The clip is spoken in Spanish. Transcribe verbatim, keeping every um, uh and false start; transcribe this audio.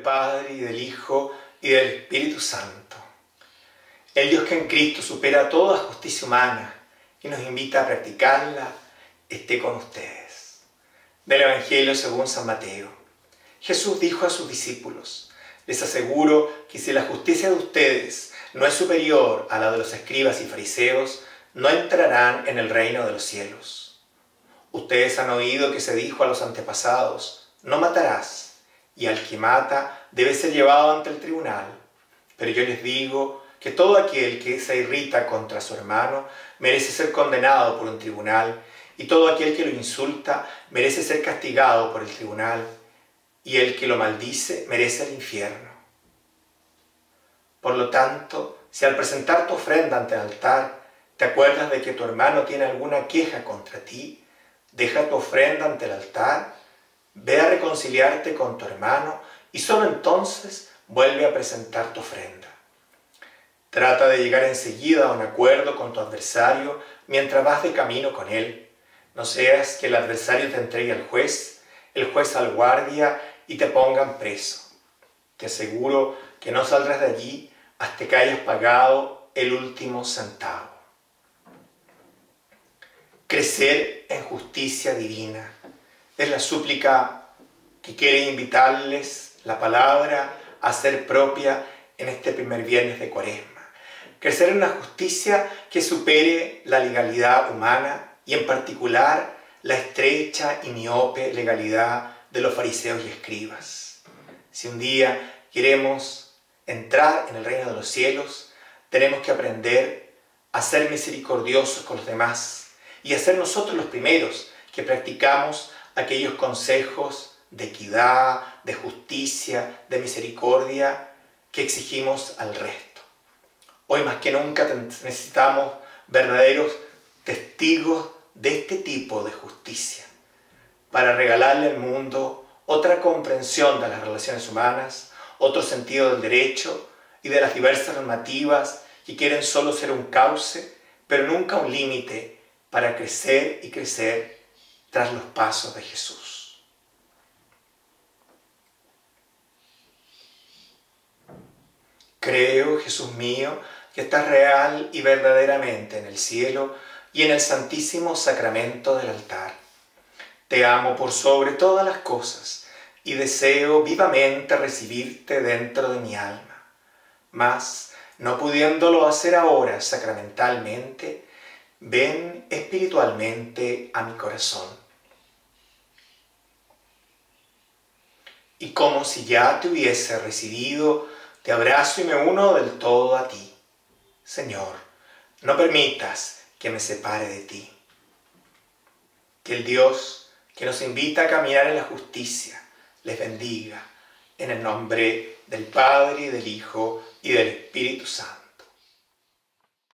Padre, y del Hijo, y del Espíritu Santo. El Dios que en Cristo supera toda justicia humana y nos invita a practicarla, esté con ustedes. Del Evangelio según San Mateo. Jesús dijo a sus discípulos: les aseguro que si la justicia de ustedes no es superior a la de los escribas y fariseos, no entrarán en el reino de los cielos. Ustedes han oído que se dijo a los antepasados: no matarás, y al que mata debe ser llevado ante el tribunal. Pero yo les digo que todo aquel que se irrita contra su hermano merece ser condenado por un tribunal, y todo aquel que lo insulta merece ser castigado por el tribunal, y el que lo maldice merece el infierno. Por lo tanto, si al presentar tu ofrenda ante el altar te acuerdas de que tu hermano tiene alguna queja contra ti, deja tu ofrenda ante el altar, ve a reconciliarte con tu hermano y solo entonces vuelve a presentar tu ofrenda. Trata de llegar enseguida a un acuerdo con tu adversario mientras vas de camino con él. No seas que el adversario te entregue al juez, el juez al guardia y te pongan preso. Te aseguro que no saldrás de allí hasta que hayas pagado el último centavo. Crecer en justicia divina es la súplica que quiere invitarles la palabra a hacer propia en este primer viernes de Cuaresma. Crecer en una justicia que supere la legalidad humana y en particular la estrecha y miope legalidad de los fariseos y escribas. Si un día queremos entrar en el reino de los cielos, tenemos que aprender a ser misericordiosos con los demás y a ser nosotros los primeros que practicamos aquellos consejos de equidad, de justicia, de misericordia que exigimos al resto. Hoy más que nunca necesitamos verdaderos testigos de este tipo de justicia para regalarle al mundo otra comprensión de las relaciones humanas, otro sentido del derecho y de las diversas normativas que quieren solo ser un cauce, pero nunca un límite para crecer y crecer tras los pasos de Jesús. Creo, Jesús mío, que estás real y verdaderamente en el cielo y en el santísimo sacramento del altar. Te amo por sobre todas las cosas y deseo vivamente recibirte dentro de mi alma. Mas, no pudiéndolo hacer ahora sacramentalmente, ven espiritualmente a mi corazón. Y como si ya te hubiese recibido, te abrazo y me uno del todo a ti. Señor, no permitas que me separe de ti. Que el Dios que nos invita a caminar en la justicia les bendiga, en el nombre del Padre, y del Hijo, y del Espíritu Santo.